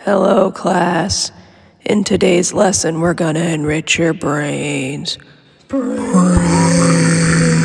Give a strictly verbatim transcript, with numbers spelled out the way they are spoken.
Hello, class. In today's lesson, we're gonna enrich your brains. Brains.